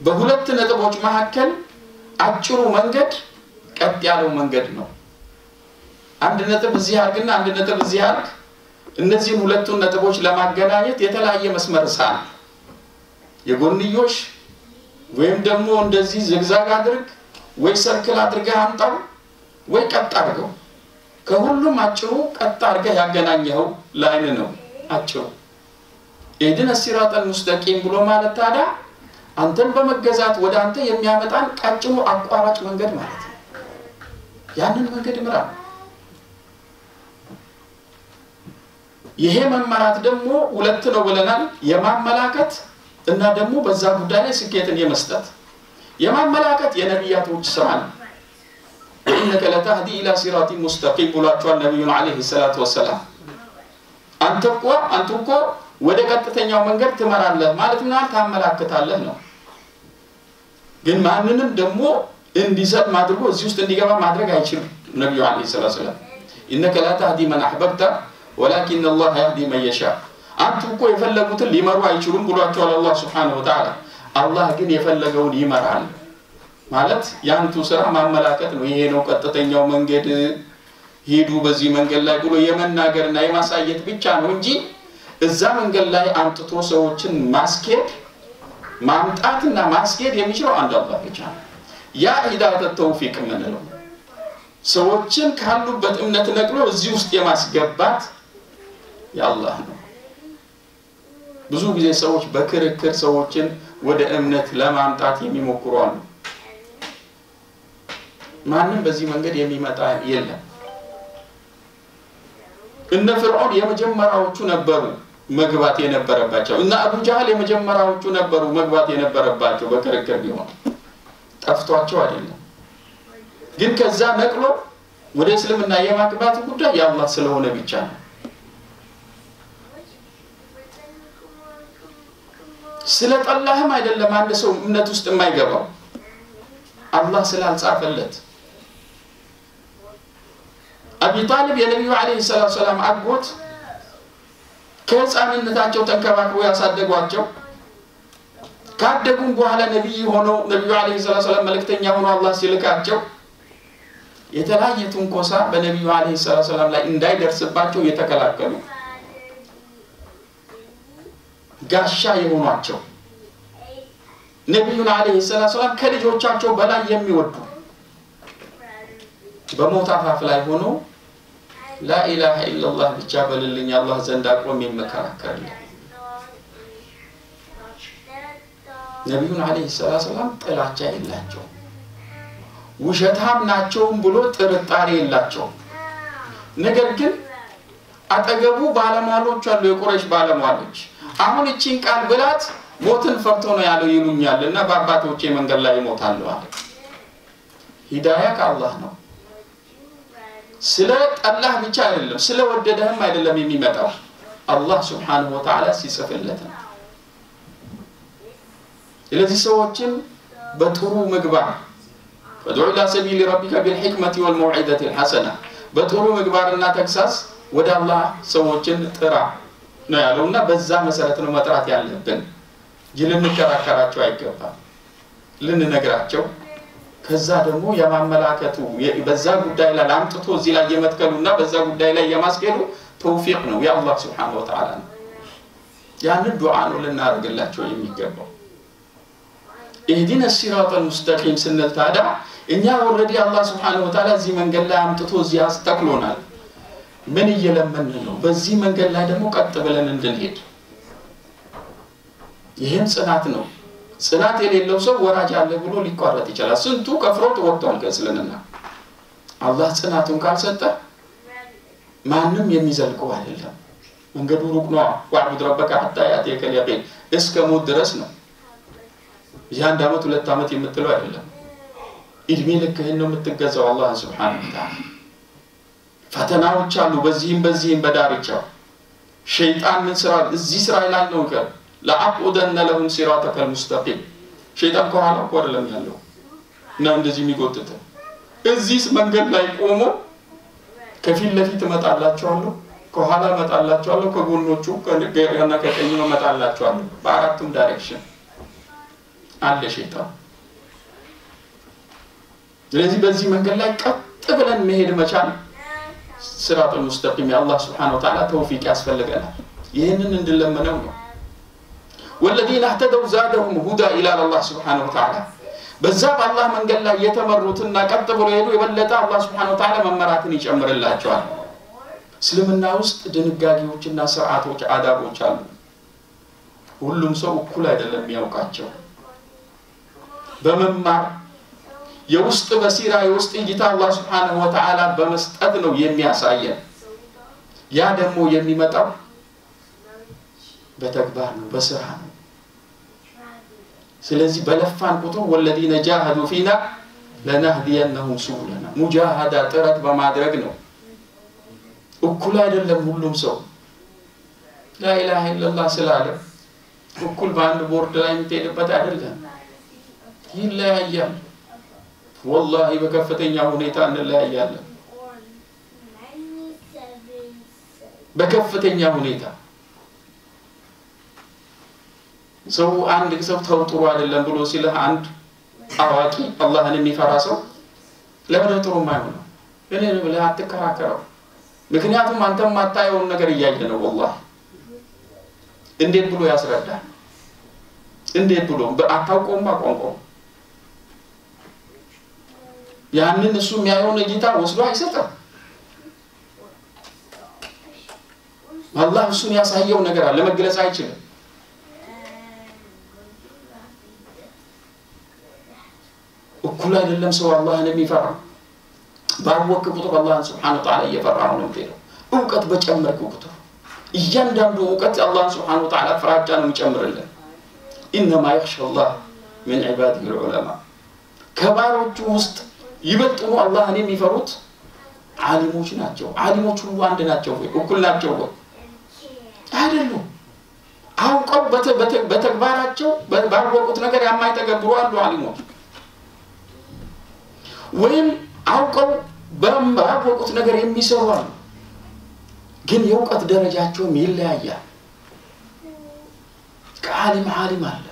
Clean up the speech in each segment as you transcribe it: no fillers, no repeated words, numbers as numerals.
በሁለት ነጥቦች መካከል አጭሩ መንገድ ቀጥ ያለው መንገድ ነው አንድ ነጥብ እዚህ አርግና አንድ ነጥብ እዚህ አርግ እነዚህ ሁለቱን ነጥቦች ለማገናኘት የተለያየ መስመር ሳል የጎንዮሽ ወይም ደግሞ እንደዚህ ዝግዛግ አድርግ ወይ ሰርክል አድርገህ አምጣው ወይ ቀጥ አድርገው ከሁሉም አጭሩ ቀጥ አድርገህ ያገናኘው ላይን ነው አጭሩ ኢድነ ሲራጠል ሙስተቂም ብሎ ማለት ታዲያ አንተን በመገዛት ወደ አንተ የሚያመጣን ቀጭኑ አቋራጭ መንገድ ማለት ነው ያንን መንገድ ምራ ይሄ መመራት ደግሞ ሁለት ነው ብለናል የማመላከት እና ደግሞ በዛ ጉዳይ ላይ ስኬትን የመስጠት የማመላከት የነቢያቶች ስራ ነው إنك لتهدي إلى صراط مستقيم ብሏቸዋል ነብዩ አለይሂ ሰላቱ ወሰለም አንተ እኮ ወደ ቀጥተኛው መንገድ ትመራለህ ማለት ምን ታመላክታለህ ነው ግን ማንንም ደግሞ እንዲሰጥ ማድረግ እዚህ ውስጥ እንዲገባ ማድረግ አይችልም ነብዩ አለይሂ ሰላቱ ወሰለም إنك لا تهدي من أحببت ولكن الله يهدي من يشاء አንተ እኮ የፈለጉትን ሊመሩ አይችሉም ብሏቸዋል አላህ Subhanahu Wa Ta'ala አላህ ግን የፈለገውን ይመራል ማለት ያንቱ ስራ ማመላከት ነው ይሄ ነው ቀጥተኛው መንገድ ሄዱ በዚህ መንገድ ላይ ብሎ የመናገርና የማሳየት ብቻ ነው እንጂ እዛ መንገድ ላይ አምጥቶ ሰዎችን ማስኬድ ማምጣትና ማስኬድ የሚችለው አንድ አላህ ብቻ ነው ያ ሂዳየት ተውፊቅ ምንለው ሰዎችን ካሉበት እምነት ነቅሎ እዚህ ውስጥ የማስገባት ያአላህ ነው ብዙ ጊዜ ሰዎች በክርክር ሰዎችን ወደ እምነት ለማምጣት የሚሞክሩ አሉ ማንንም በዚህ መንገድ የሚመጣ የለም እነ ፍርዖን የመጀመሪያዎቹ ነበሩ መግባት የነበረባቸው እና አቡ ጃህል የመጀመሪያዎቹ ነበሩ መግባት የነበረባቸው በክርክር ቢሆን ጠፍቷቸው አይደለም ግን ከዛ ነቅሎ ወደ እስልምና የማግባት ጉዳይ ያአላህ ስለሆነ ብቻ ነው ስለጠላህም አይደለም አንድ ሰው እምነት ውስጥ የማይገባው አላህ ስላልጻፈለት አቢ ጣሊብ የነብዩ አለይሂ ሰላቱ ሰላም አጎት ከህፃንነታቸው ተንከባክበው ያሳደጓቸው ካደጉም በኋላ ነብይ ሆነው ነብዩ አለይሂ ሰላቱ ሰላም መልእክተኛ ሆነው አላህ ሲልካቸው የተለያየ ትንኮሳ በነብዩ አለይሂ ሰላቱ ሰላም ላይ እንዳይደርስባቸው የተከላከሉ ጋሻ የሆኗቸው ነብዩ አለይሂ ሰላቱ ሰላም ከልጆቻቸው በላይ የሚወዱ በሞት አፋፍ ላይ ሆኖ لا إله إلا الله ብቻ በልልኝ አላህ ዘንድ አቆም የሚመካከርልኝ ነብዩ አለይሂ ሰላቱ ሰላም ጥላቻ የላቸው ውሸታም ናቸው ብሎ ጥርጣሬ የላቸው ነገር ግን አጠገቡ ባለሟሎች አሉ የቁረይሽ ባለሟሎች አሁን እቺን ቃል ብላት ሞትን ፈርቶ ነው ያለው ይሉኛልና በአባቶቼ መንገድ ላይ ሞታሉ አለ ሂዳያ ከአላህ ነው ስለ አላህ ብቻ አይደለም ስለ ወደደህም አይደለም የሚመጣው አላህ Subhanahu Wa Ta'ala ሲጽፍለት ነው ስለዚህ ሰዎችን በጥሩ ምግባር ወድዑ ኢላ ሰቢሊ ረቢከ ቢልሂክመቲ ወልመውዒዘቲ አልሐሰና በጥሩ ምግባርና ተግሳስ ወደ አላህ ሰዎችን ጥራ ነው ያለውና በዛ መሰረት ነው መጥራት ያለብን ልንከራከራቸው አይገባም ልንነግራቸው ከዛ ደግሞ የማመላከቱ በዛ ጉዳይ ላይ አምጥቶ እዚህ ላይ የመትከሉና በዛ ጉዳይ ላይ የማስገዱ ተውፊቅ ነው ያአላህ Subhanahu Wa Ta'ala ያን ዱዓ ነው ልናደርግላቸው የሚገባው ኢህዲነ ሲራጠል ሙስተቂም ስንል ታዲያ እኛ ኦሬዲ አላህ Subhanahu Wa Ta'ala እዚህ መንገድ ላይ አምጥቶ እዚህ አስተክሎናል ምን እየለመን ነው በዚህ መንገድ ላይ ደግሞ ቀጥ ብለን እንድንሄድ ይሄን ጽናት ነው ጽናት የሌለው ሰው ወራጅ አለ ብሎ ሊቋረጥ ይችላል ስንቱ ከፍሮት ወጥቷል ከእስልምና አላህ ጽናቱን ካልሰጠ ማንንም የሚዘልቀው አይደለም መንገዱ ሩቅ ነው ወአቡድ ረበከ ሐታ ያቲከ اليقين እስከ ሞት ድረስ ነው ያን ዳመት ሁለት አመት የምትለው አይደለም እድሜ ልክህን ነው የምትገዛው አላህ Subhanahu Wa Ta'ala ፈተናዎች አሉ በዚህም በዳርቻው ሸይጣን ምን ስራ እዚህ ስራ ይላል ነው لأقعدن لهم صراطك المستقيم شيطان ከኋላ ቆርለም ያለው እና እንደዚህ የሚጎትተ እዚህስ መንገድ ላይ ቆሞ ከፊት ለፊት መጣላቸዋለሁ ከኋላ መጣላቸዋለሁ ከጎኖቹ ከነገርና ከቀኝ መጣላቸዋለሁ በአራቱም ዳይሬክሽን አለ ሸይጣን ስለዚህ በዚህ መንገድ ላይ ቀጥ ብለን መሄድ መቻል ሲራጥ ሙስተቂም የአላህ Subhanahu Wa Ta'ala ተውፊቅ ያስፈልገናል ይሄንን እንድለመነው ነው والذين اهتدوا زادهم هدى الى الله سبحانه وتعالى በዛ በአላህ መንገድ ላይ የተመሩትና ቀጥ ብሎ ሄዱ የበለጠ አላህ Subhanahu Wa Ta'ala መመራትን ይጨምርላቸዋል እስልምና ውስጥ ድንጋጌዎችና ሥርዓቶች አዳቦች አሉ ሁሉም ሰው እኩል አይደለም የሚያውቃቸው በመማር የውስጥ በሲራ የውስጥ እይታ አላህ Subhanahu Wa Ta'ala በመስጠት ነው የሚያሳየን ያ ደግሞ የሚመጣው በተግባር ነው በስራ ነው ስለዚህ በለፋን ቁጥር والذين جاهدوا فينا لنهدينهم سبلنا ሙጃሃዳ ጥረት በማድረግ ነው እኩል አይደለም ሁሉም ሰው لا اله الا الله ስላለ እኩል በአንድ ቦርድ ላይ የምትሄድበት አይደለም ይለያያል والله በከፍተኛ ሁኔታ እንለያያለን በከፍተኛ ሁኔታ ሰው አንድ ሰው ተውጥሩ አይደለም ብሎ ሲል አንድ አዋቂ አላህን የሚፈራ ሰው ለምን ጥሩ ማይሆን እኔ ብለህ አትከራከረው ምክንያቱም አንተም ማታየው ነገር እያየ ነው والله እንዴት ብሎ ያስረዳል እንዴት ብሎ በአታውቀውም አቋንቋው ያንን እሱ የሚያየው እይታ ወስዶ አይሰጥም አላህ እሱን ያሳየው ነገር አለ ለመግለጽ አይችልም እኩል አይደለም ሰው አላህን የሚፈራ ባወቀ ቁጥር አላህ Subhanahu Wa Ta'ala እየፈራው ነው የሚለው ዕውቀት በጨመርኩ ቁጥር እያንዳንዱ ዕውቀት አላህ Subhanahu Wa Ta'ala ፍራቻ ነው የሚጨምርልን انما يخشى الله من عباده العلماء ከባሮቹ ውስጥ ይበልጡ አላህን የሚፈሩት ዓሊሞች ናቸው ዓሊሞች ሁሉ አንድ ናቸው ወይ እኩል ናቸው ወይ አይደሉም አውቀው በተግባራቸው ባወቁት ነገር የማይተገብሩ አሉ ዓሊሞች ወይም አውቀው ባወቁት ነገር የሚሰሩ አሉ ግን የዕውቀት ደረጃቸው ይለያያል ከዓሊም ዓሊም አለ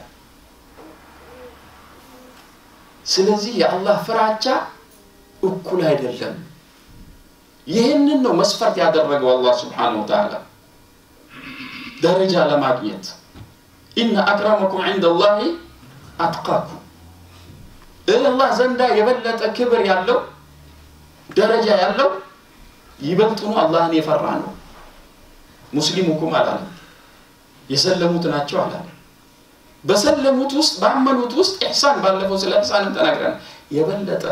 ስለዚህ የአላህ ፍራቻ እኩል አይደለም ይሄንን ነው መስፈርት ያደረገው አላህ Subhanahu Wa Ta'ala ደረጃ ለማግኘት ኢነ አክረመኩም عند الله አትቃኩም አላህ ዘንዳ የበለጠ ክብር ያለው ደረጃ ያለው ይበልጡ አላህን የፈራ ነው ሙስሊሙኩም አላለ የሰለሙት ናቸው አላለ በሰለሙት ውስጥ ባመኑት ውስጥ ኢህሳን ባለፈው ስለ ኢህሳን ተናግረን የበለጠ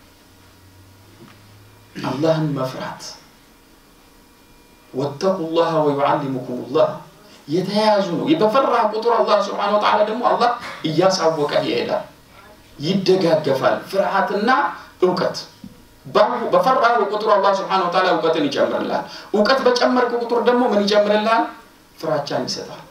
አላህን መፍራት ወተቁላህ ወይعلمكم የተያዙ ነው በፈራ ቁጥር አላህ Subhanahu Wa Ta'ala ደግሞ አላህ እያሳወቀ ይሄዳል ይደጋገፋል ፍርሃትና ዕውቀት በፈራ ቁጥር አላህ Subhanahu Wa Ta'ala ዕውቀትን ይጨምርልሃል ዕውቀት በጨመርኩ ቁጥር ደግሞ ምን ይጨምርልሃል ፍራቻን ይሰጣል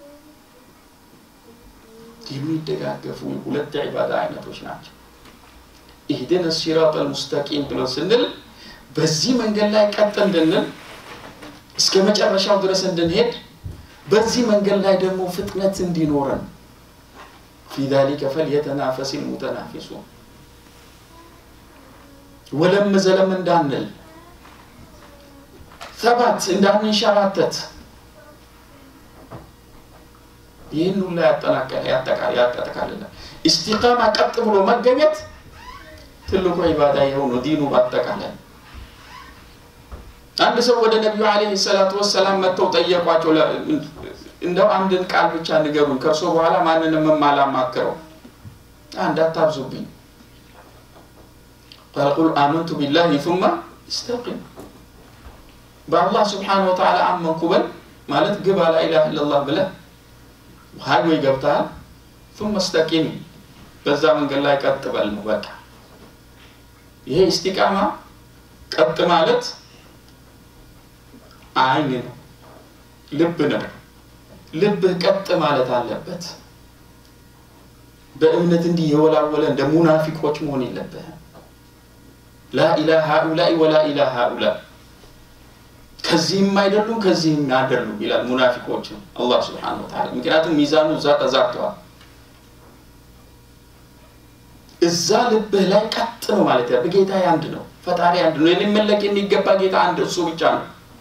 የሚደጋገፉ ሁለት ኢባዳ አይነቶች ናቸው اهدنا الصراط المستقيم ብለው ስንል በዚህ መንገድ ላይ ቀጥ እንድንል እስከ መጨረሻው ድረስ እንድንሄድ በዚህ መንገድ ላይ ደግሞ ፍጥነት እንዲኖረን في ذلك فليتنافس المتنافسون ولم زلم እንዳንል ثبات እንዳንንሸራተት ይህን ሁሉ ያጠቃልላል استقامة ቀጥ ብሎ መገኘት ትልቁ ኢባዳ የሆነው ዲኑ ባጠቃላይ አንድ ሰው ወደ ነብዩ አለይሂ ሰላቱ ወሰለም መተው ጠየቋቸው እንደው አንድን ቃል ብቻ ንገሩን ከርሶ በኋላ ማንንም ማላማከረው አንድ አታብዙብኝ قال آمنت بالله ثم استقم بالله سبحانه وتعالى آمنكم بل ማለት ግባ لا إله إلا الله ብለ ሃይዌ ገብታል ثم استقم በዛ መንገድ ላይ ቀጥ በል ነው በቃ ይሄ ኢስቲቃማ ቀጥ ማለት አይን ነው ልብ ነው ልብ ቀጥ ማለት አለበት በእምነት እንዲ የወላወለ እንደ ሙናፊቆች መሆን የለበትም لا إله هؤلاء ولا إله هؤلاء ከዚህም አይደሉም ከዚህም አይደሉም ይላል ሙናፊቆች አላህ Subhanahu Wa Ta'ala ምክንያቱም ሚዛኑ ዛቀዛቅቷል እዛ ልብህ ላይ ቀጥ ነው ማለት ነው በጌታ አንድ ነው ፈጣሪ አንድ ነው የሚመለክ የሚገባ ጌታ አንድ እሱ ብቻ ነው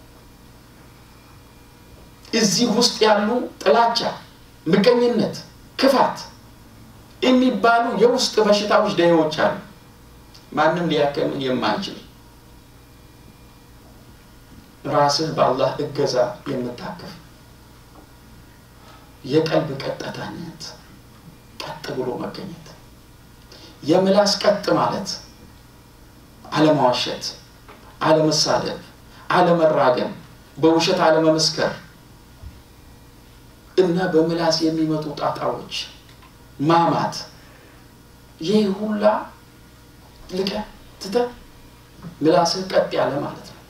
እዚህ ውስጥ ያሉ ጥላቻ ምቀኝነት ክፋት የሚባሉ የውስጥ በሽታዎች ደዮች አሉ ማንንም ሊያከም የማይችል ራስህ በአላህ እገዛ የምታከፍ የቀልብ ቀጥታነት ቀጥ ብሎ መገኘት የምላስ ቀጥ ማለት አለማዋሸት አለመሳደብ አለመራገም በውሸት አለመመስከር እና በምላስ የሚመጡ ጣጣዎች ማማት ይህ ሁላ ልቀ ትተ ምላስህ ቀጥ ያለ ማለት ነው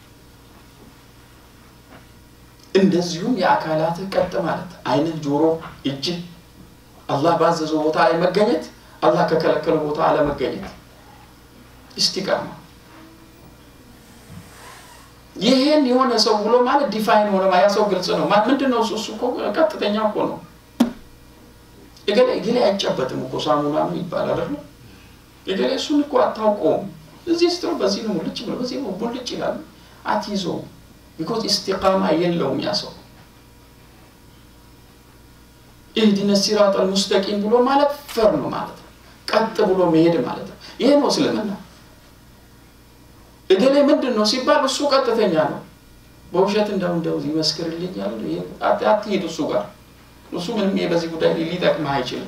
እንደዚሁም የአካላትህ ቀጥ ማለት አይንህ ጆሮ እጅ አላህ ባዘዘው ቦታ ላይ መገኘት አላህ ከከለከለው ቦታ አለ መገኘት ኢስቲቃማ ይሄን የሆነ ሰው ብሎ ማለት ዲፋይን ሆነ ማያ ሰው ግልጽ ነው ምንድነው እሱ እኮ ቀጥተኛ እኮ ነው እገሌ አይጨበጥም እኮ ሳሙና ነው ይባላል አይደል እገሌ እሱን እኮ አታውቀውም እዚህ ስትሮ በዚህ ነው ልጭ ብሎ በዚህ ነው ልጭ ይላል አትይዞ because ኢስቲቃማ የለውም ያ ሰው اهدنا الصراط المستقيم ብሎ ማለት ፈር ነው ማለት ቀጥ ብሎ መሄድ ማለት ነው ይሄ ነው እስልምና እገሌ ምንድነው ሲባል እሱ ቀጥተኛ ነው በውሸት እንደው ይመስክርልኛል ይሄ አትሄድ እሱ ጋር እሱ ምንም በዚህ ጉዳይ ሊጠቅም አይችልም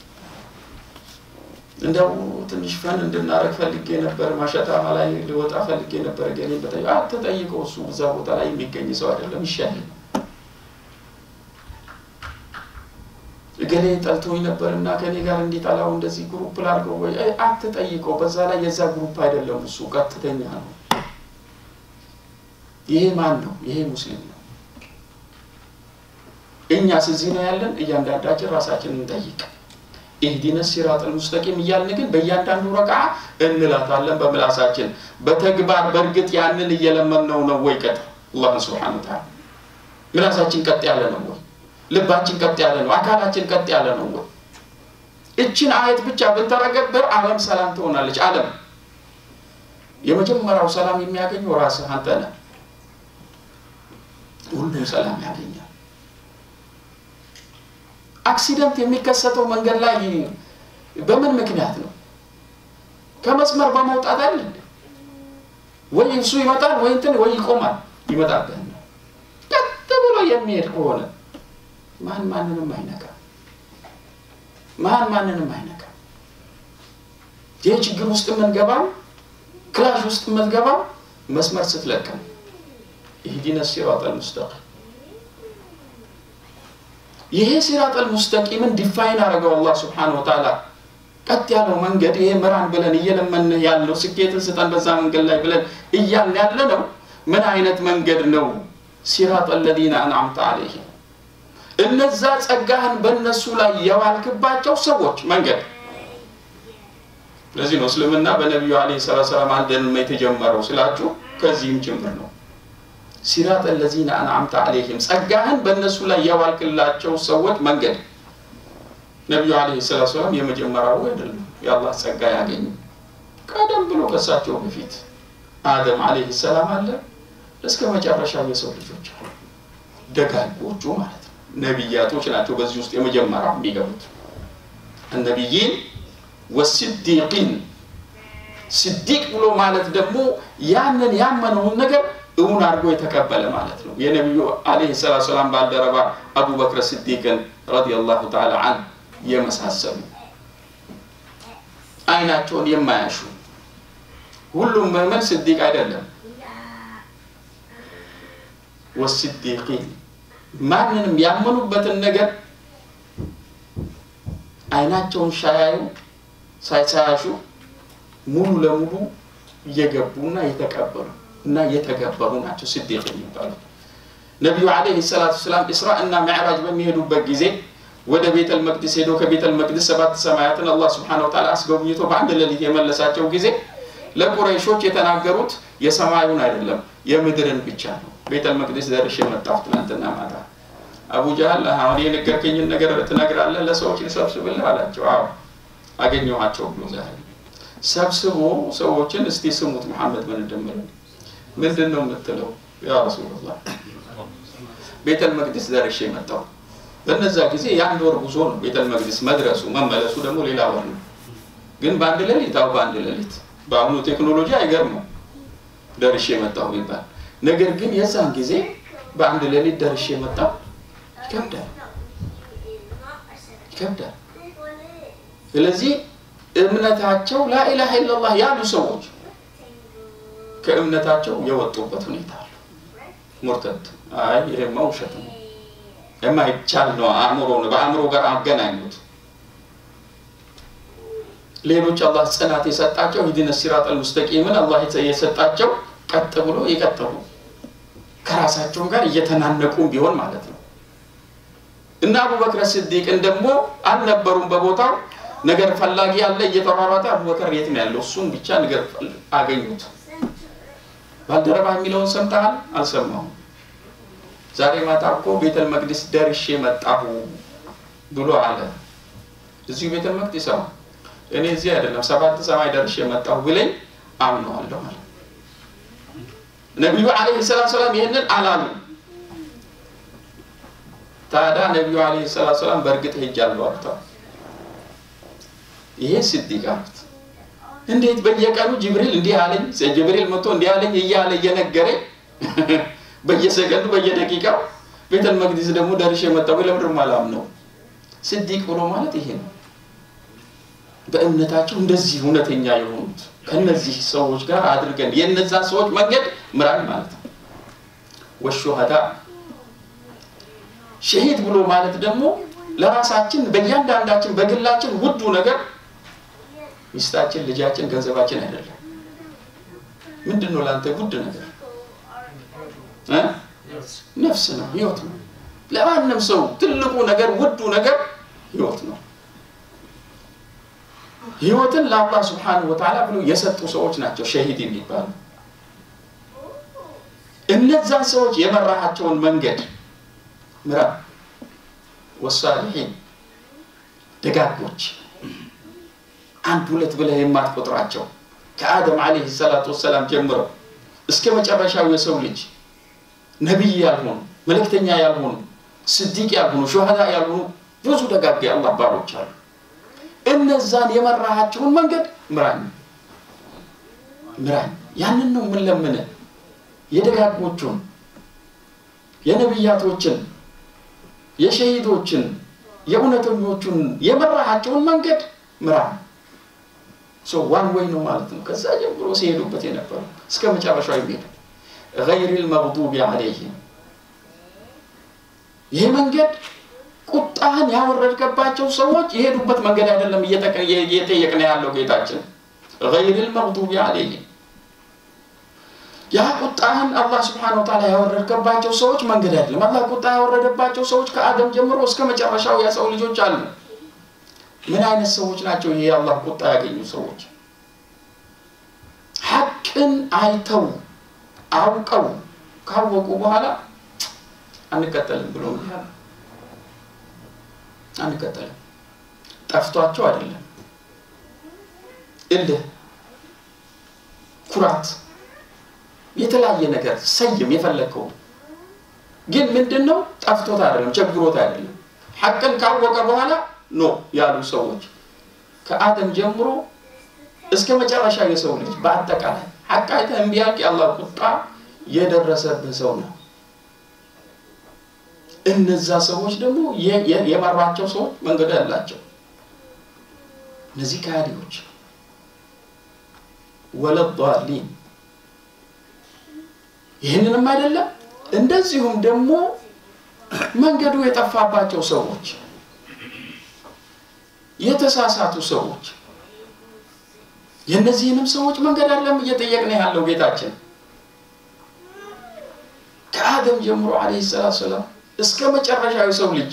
እንደው ትንሽ ፈን እንድናረግ ፈልጌ ነበር ማሻታ ላይ ሊወጣ ፈልጌ ነበር ገሌ አትጠይቀው እሱ በዛ ቦታ ላይ የሚገኝ ሰው አይደለም ይሻላል እገሌ ጠልቶኝ ነበርና ከኔ ጋር እንዲጣላው እንደዚህ ግሩፕ ላርገው ወይ አትጠይቀው በዛ ላይ የዛ ግሩፕ አይደለም እሱ ቀጥተኛ ነው ይሄ ማን ነው ይሄ ሙስሊም ነው እኛስ እዚህ ነው ያለን እያንዳንዳችን ራሳችንን እንጠይቅ اهدنا الصراط المستقيم እያልን ግን በእያንዳንዱ ረካ እንላታለን በምላሳችን በተግባር በርግጥ ያንን እየለመነው ነው ወይ ቀጥ አላህ Subhanahu Wa Ta'ala ምላሳችን ቀጥ ያለ ነው ወይ ልባችን ቀጥ ያለ ነው አካላችን ቀጥ ያለ ነው ወይ እቺን አየት ብቻ ብንተረገበር ዓለም ሰላም ትሆናለች ዓለም የመጀመሪያው ሰላም የሚያገኘው ራስህ አንተ ነህ ሁሉም ሰላም ያገኛል አክሲደንት የሚከሰተው መንገድ ላይ በምን ምክንያት ነው ከመስመር በመውጣት አይደል ወይ እሱ ይመጣል ወይ እንትን ወይ ይቆማል ይመጣብህ ቀጥ ብሎ የሚሄድ ከሆነ ማንንም አይነካ ማንንም አይነካ የችግር ውስጥ መንገባው ክላሽ ውስጥ መንገባው መስመር ስትለቀም اهدنا الصراط المستقيم ይሄ ሲራጥ المستقيምን ዲፋይን አረጋው አላህ Subhanahu Wa Ta'ala ቀጥ ያለው መንገድ ይሄ መራን ብለን እየለመነ ያለው ስኬትን ስጠን በዛ መንገድ ላይ ብለን እያልን ያለነው ምን አይነት መንገድ ነው ሲራጥ الذين انعمت عليهم እነዛ ጸጋህን በእነሱ ላይ ያዋልክባቸው ሰዎች መንገድ ለዚህ ነው እስልምና በነብዩ አለይሂ ሰላም አንደን የተጀመረው ስላችሁ ከዚህም ጭምር ነው ሲራጥ الذين انعمت عليهم ጸጋህን በእነሱ ላይ ያዋልክላቸው ሰዎች መንገድ ነብዩ አለይሂ ሰላም የመጀመሪያው አይደለም ያላህ ጸጋ ያገኙ ቀደም ብሎ ከሳቸው በፊት አደም አለይሂ ሰላም አለ እስከ መጨረሻው የሰው ልጆች ደጋጎቹ ማለት ነው ነብያቶች ናቸው በዚህ ውስጥ የመጀመሪያው የሚገቡት النبيين والصديقين صديق ብሎ ማለት ደግሞ ያንን ያመነውን ነገር እውን አርጎ የተቀበለ ማለት ነው የነብዩ አለይሂ ሰላም ባልደረባ አቡበክር ሲዲቅን ረዲየላሁ ተዓላ ዐን የመሳሰሉ አይናቸውን የማያሹ ሁሉም ሙእሚን ሲዲቅ አይደለም ወሲዲቂን ማንንም ያመኑበትን ነገር አይናቸውን ሻያዩ ሳይሳያሹ ሙሉ ለሙሉ እየገቡና የተቀበሉ እና የተገበሩ ናቸው ሲዲቅ የሚባሉት ነብዩ አለይሂ ሰላም ኢስራ እና ሚዕራጅ በሚሄዱበት ጊዜ ወደ ቤተል መቅደስ ሄዶ ከቤተል መቅደስ ሰባት ሰማያትን አላህ Subhanahu Wa Ta'ala አስጎብኝቶ በአንድ ሌሊት የመለሳቸው ጊዜ ለቁረይሾች የተናገሩት የሰማዩን አይደለም የምድርን ብቻ ነው ቤተል መቅደስ ደርሼ መጣሁ ትናንትና ማታ አቡ ጀህል አሁን የነገርከኝን ነገር ትነግራለህ ለሰዎች ልሰብስብልህ አላቸው አዎ አገኘኋቸው ብሎ ዛሬ ሰብስቦ ሰዎችን እስቲ ስሙት መሐመድ ምን እንደሚለው ምንድነው የምትለው ያ ረሱላህ ቤተል መቅደስ ደርሼ መጣሁ በነዛ ጊዜ ያን ወር ጉዞ ነው ቤተል መቅደስ መድረሱ መመለሱ ደግሞ ሌላ ወር ነው ግን ባንድ ሌሊት በአሁኑ ቴክኖሎጂ አይገርምም ደርሼ መጣሁ ይባል ነገር ግን የዛን ጊዜ በአንድ ሌሊት ደርሼ መጣሁ ይከብዳል ስለዚህ እምነታቸው لا اله الا الله ያሉ ሰዎች ከእምነታቸው የወጡበት ሁኔታ አለ ሙርተድ ይሄማ ውሸት ነው የማይቻል ነው በአእምሮ ጋር አገናኙት ሌሎች አላህ ጽናት የሰጣቸው ሂድነ ሲራጠል ሙስተቂምን አላህ የሰጣቸው ቀጥ ብሎ ይቀጥሉ ከራሳቸው ጋር እየተናነቁ ቢሆን ማለት ነው እና አቡበክር ሲዲቅ እንደሞ አልነበሩም በቦታው ነገር ፈላጊ ያለ እየተሯሯጠ አቡበክር የት ነው ያለው እሱን ብቻ ነገር አገኙት ባልደረባ የሚለውን ሰምተሃል አልሰማው ዛሬ ማታኮ ቤተል መቅደስ ደርሼ መጣሁ ብሎ አለ እዚህ ቤተል መቅደስ እኔ እዚህ አይደለም ሰባት ሰማይ ደርሼ መጣሁ ብለኝ አምነዋለሁ ማለት ነብዩ አለይሂ ሰላም ይሄንን አላሉ ታዲያ ነብዩ አለይሂ ሰላም በርግጥ ሄጃለሁ አጣ ይሄ ሲዲቃት እንዴት በየቀኑ ጅብሪል እንዲህ አለኝ ጅብሪል መጥቶ እንዲህ አለኝ እያለ እየነገረኝ በየሰከንዱ በየደቂቃው ቤተል መቅደስ ደግሞ ደርሼ መጣሁ ለምድር ማላም ነው ሲዲቅ ብሎ ማለት ይሄ ነው በእምነታቸው እንደዚህ እውነተኛ የሆኑት ከነዚህ ሰዎች ጋር አድርገን የነዛ ሰዎች መንገድ ምራን ማለት ነው ወሹሃዳ ሸሂድ ብሎ ማለት ደግሞ ለራሳችን በእያንዳንዳችን በግላችን ውዱ ነገር ሚስታችን ልጃችን ገንዘባችን አይደለም ምንድነው ላንተ ውድ ነገር ነፍስ ነው ህይወት ነው ለማንም ሰው ትልቁ ነገር ውዱ ነገር ህይወት ነው ህይወትን ለአላህ Subhanahu Wa Ta'ala ብሎ የሰጡ ሰዎች ናቸው ሸሂድ የሚባሉ እነዛ ሰዎች የመራሃቸውን መንገድ ምራ ወሳሊሂን ደጋጎች አንድ ሁለት ብለህ የማትቆጥራቸው ከአደም አለይሂ ሰላቱ ወሰለም ጀምሮ እስከ መጨረሻው የሰው ልጅ ነብይ ያልሆኑ መልእክተኛ ያልሆኑ ሲዲቅ ያልሆኑ ሹሃዳ ያልሆኑ ብዙ ደጋግ የአላህ ባሮች አሉ እነዛን የመራሃቸውን መንገድ ምራኝ ያንን ነው ምን ለምን የደጋጎቹን የነብያቶችን የሸሂዶችን የኡነተኞቹን የመራሃቸውን መንገድ ምራኝ ዋን ወይ ነው ማለት ነው ከዛ ጀምሮ ሲሄዱበት የነበረው እስከ መጨረሻው ይሄድ غير المغضوب عليهم ይሄ መንገድ ቁጣን ያወረድከባቸው ሰዎች ይሄዱበት መንገድ አይደለም እየጠየቅን ያለው ጌታችን غير المغضوب عليهم ያ ቁጣን አላህ Subhanahu Wa Ta'ala ያወረድከባቸው ሰዎች መንገድ አይደለም አላህ ቁጣ ያወረደባቸው ሰዎች ከአደም ጀምሮ እስከ መጨረሻው ያሰው ልጆች አሉ ምን አይነት ሰዎች ናቸው ይሄ አላህ ቁጣ ያገኙ ሰዎች ሐቅን አይተው አውቀው ካወቁ በኋላ አንከተልም ብሎ ነው አንከተልም ጠፍቷቸው አይደለም እልህ ኩራት የተለያየ ነገር ሰይም የፈለከው ግን ምንድነው ጠፍቶት አይደለም ቸግሮት አይደለም ሐቅን ካወቀ በኋላ ነው ያሉ ሰዎች ከአደም ጀምሮ እስከ መጨረሻ የሰው ልጅ በአጠቃላይ ሐቃይተ እንቢያቅ የአላህ ቁጣ የደረሰበት ሰው ነው እነዛ ሰዎች ደግሞ የመራቸው ሰዎች መንገድ ያላቸው እነዚህ ካዲዎች ወለዷሊን ይሄንንም አይደለም እንደዚሁም ደግሞ መንገዱ የጠፋባቸው ሰዎች የተሳሳቱ ሰዎች የነዚህንም ሰዎች መንገድ አይደለም እየጠየቅን ያለው ጌታችን ከአደም ጀምሮ አለይሂ ሰላም እስከ መጨረሻው ሰው ልጅ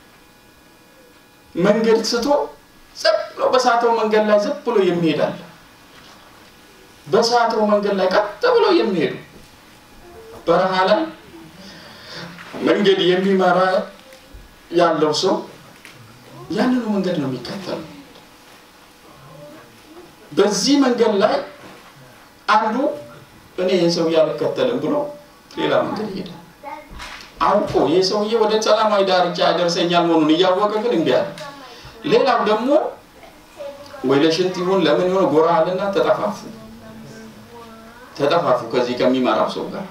መንገድ ስቶ ዘብሎ በሳተው መንገድ ላይ ዘብሎ የሚሄዳል በሳተው መንገድ ላይ ቀጥ ብሎ የሚሄዱ በረሃ ላይ መንገድ የሚመራ ያለው ሰው ያንኑ መንገድ ነው የሚከተለው በዚህ መንገድ ላይ አንዱ እኔ የሰው ያልከተለም ብሎ ሌላ መንገድ ይሄዳል አውቆ የሰውዬ ወደ ሰላማዊ ዳርቻ ያደርሰኛል መሆኑን እያወቀ ግን እንዴ ያለ ሌላው ደግሞ ወይ ለሽንት ይሁን ለምን ይሁን ጎራ አለና ተጠፋፉ ከዚህ ከሚመራው ሰው ጋር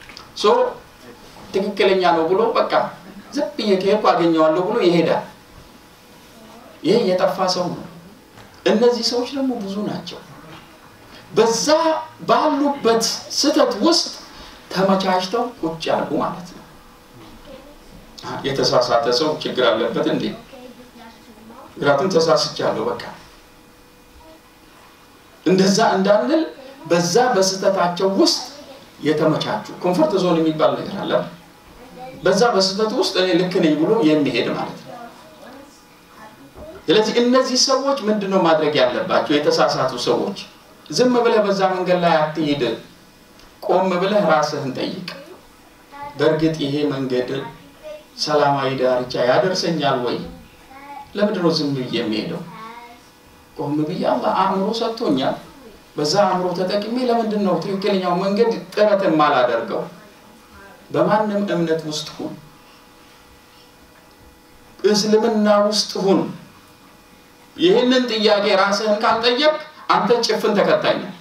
ትክክለኛ ነው ብሎ በቃ ዝም ይከየው አገኘዋለሁ ብሎ ይሄዳል ይሄ የጠፋ ሰው ነው እነዚህ ሰዎች ደግሞ ብዙ ናቸው በዛ ባሉበት ስተት ውስጥ ተመቻችተው ቁጭ ያሉ ማለት ነው የተሳሳተ ሰው ችግር አለበት እንዴ ግራቱን ተሳስቻለሁ በቃ እንደዛ እንዳንል በዛ በስተታቸው ውስጥ የተመቻቹ ኮምፎርት ዞን የሚባል ነገር አለ በዛ በስተቱ ውስጥ እኔ ልክ ነኝ ብሎ የሚሄድ ማለት ነው ስለዚህ እነዚህ ሰዎች ምንድነው ማድረግ ያለባቸው የተሳሳቱ ሰዎች ዝም ብለህ በዛ መንገድ ላይ አትሄድ ቆም ብለህ ራስህን ጠይቅ በርግጥ ይሄ መንገድ ሰላማዊ ዳርቻ ያደርሰኛል ወይ ለምንድነው ዝም ብዬ የሚሄደው ቆም ብዬ አላህ አእምሮ ሰጥቶኛል በዛ አእምሮ ተጠቅሜ ለምንድነው ትክክለኛው መንገድ ጥረትን ማላደርገው በማንም እምነት ውስጥ ሁን እስልምና ውስጥ ሁን ይሄንን ጥያቄ ራስህን ካልጠየቅ አንተ ጭፍን ተከታይ ነህ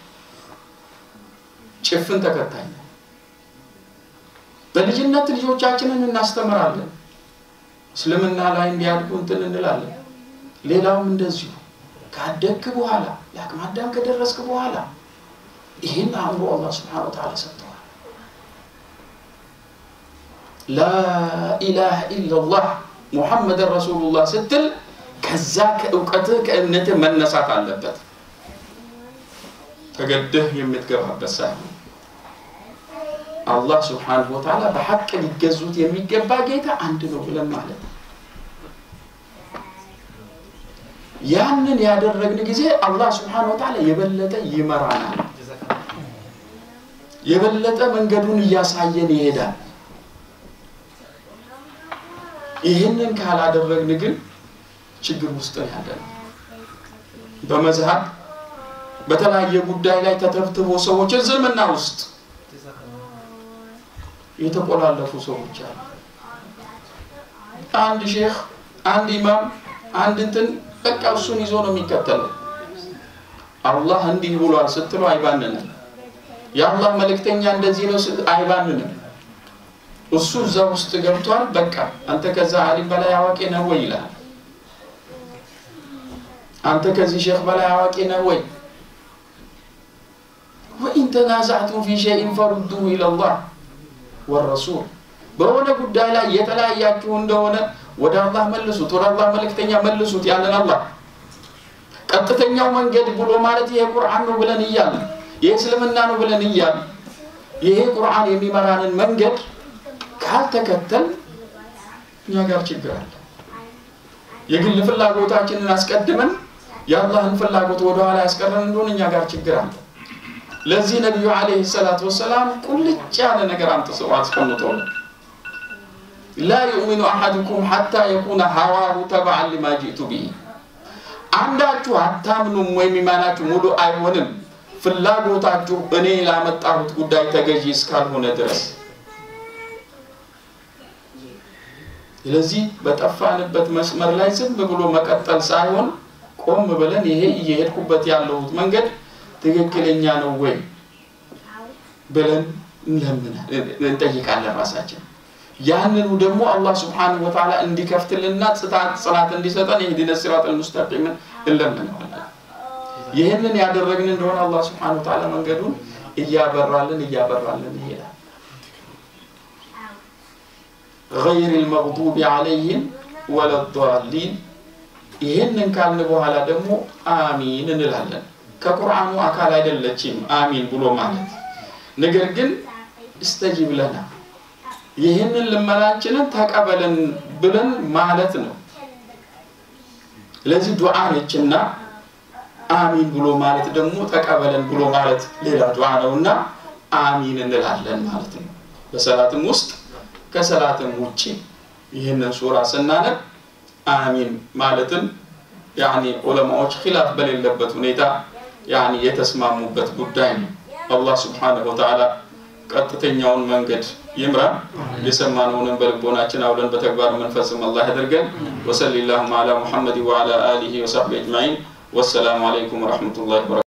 በልጅነት ልጆቻችንን እናስተምራለን እስልምና ላይ እንዲያድጉ እንላለን ሌላውም እንደዚሁ ካደግክ በኋላ ለአቅመ አዳም ከደረስክ በኋላ ይሄን አእምሮ አላህ Subhanahu Wa Ta'ala ሰጥቷል لا اله الا الله محمد رسول الله ስትል ከዛ ከእውቀትህ ከእምነትህ መነሳት አለበት ተገደህ የምትገባበት ሳይሆን አላህ Subhanahu Wa Ta'ala በሐቅ ሊገዙት የሚገባ ጌታ አንድ ነው ብለን ማለት ያንን ያደረግን ጊዜ አላህ Subhanahu Wa Ta'ala የበለጠ ይመራናል የበለጠ መንገዱን ያሳየን ይሄዳል ይሄንን ካላደረግን ግን ችግር ውስጥ ያለን በመዝሃብ በተለያየ ጉዳይ ላይ ተተብትቦ ሰዎች ዝምና ውስጥ የተቆላለፉ ሰዎች አሉ አንድ ሼህ አንድ ኢማም አንድ እንትን በቃ እሱን ይዞ ነው የሚከተለው አላህ እንዲህ ብሏል ስትሉ አይባንንም ያአላህ መልእክተኛ እንደዚህ ነው አይባንንም እሱ እዛው ውስጥ ገብቷል በቃ አንተ ከዛ አሊም በላይ አዋቂ ነህ ወይ ይላል አንተ ከዚህ ሼህ በላይ አዋቂ ነህ ወይ وإن تنازعتم في شيء فردوه إلى الله والرسول በሆነ ጉዳይ ላይ የተለያያችሁ እንደሆነ ወደ አላህ መልሱት ወደ አላህ መልእክተኛ መልሱት ያለን አላህ ቀጥተኛው መንገድ ብሎ ማለት ይሄ ቁርአን ነው ብለን ይያል ይሄ እስልምና ነው ብለን ይያል ይሄ ቁርአን የሚመራንን መንገድ ካልተከተል እኛ ጋር ችግር አለ የግል ፍላጎታችንን አስቀድመን የአላህን ፍላጎት ወደ ኋላ ያስቀረን እንደሆነ እኛ ጋር ችግር አለ ለዚህ ነብዩ አለይሂ ሰላቱ ወሰለም ቁልጭ ያለ ነገር አምጥተው አስቀምጠው لا يؤمن احدكم حتى يكون هواه تبعا لما جئت به አንዳችሁ አታምኑም ወይም ኢማናችሁ ሙሉ አይሆንም ፍላጎታችሁ እኔ ላመጣሁት ጉዳይ ተገዢ እስካልሆነ ድረስ ስለዚህ በጠፋንበት መስመር ላይ ዝም ብሎ መቀጠል ሳይሆን ቆም ብለን ይሄ እየሄድኩበት ያለሁት መንገድ ትክክለኛ ነው ወይ ብለን እንጠይቃለን ራሳችን ያንኑ ደግሞ አላህ Subhanahu Wa Ta'ala እንዲከፍትልና ጽናት እንዲሰጠን ይሄን ሲራጠል ሙስተቂም እንለምናለን ይሄንን ያደረግን እንደሆነ አላህ Subhanahu Wa Ta'ala መንገዱን እያበራልን ይሄዳል غير المغضوب عليهم ولا الضالين ይሄንን ካልን በኋላ ደግሞ አሚን እንላለን ከቁርአኑ አካል አይደለችም አሚን ብሎ ማለት ነገር ግን استجب لنا ይሄንን ልመናችንን ተቀበለን ብለን ማለት ነው ለዚህ ዱዓ ነችና አሚን ብሎ ማለት ደግሞ ተቀበለን ብሎ ማለት ሌላ ዱዓ ነውና አሚን እንላለን ማለት ነው በሰላትም ውስጥ ከሰላትም ውጪ ይሄንን ሱራ ስናነብ አሚን ማለትም يعني ዑለማዎች ኺላፍ በሌለበት ሁኔታ يعني የተስማሙበት ጉዳይ ነው አላህ Subhanahu Wa Ta'ala ቀጥተኛውን መንገድ ይምራን የሰማነውን በልቦናችን አውለን በተግባር መንፈስም አላህ ያደርገን ወሰለላሁ ዐላ ሙሐመድ ወዐላ አሊሂ ወሰህቢሂ አጅማኢን ወሰላሙ አለይኩም ወራህመቱላሂ ወበረካቱሁ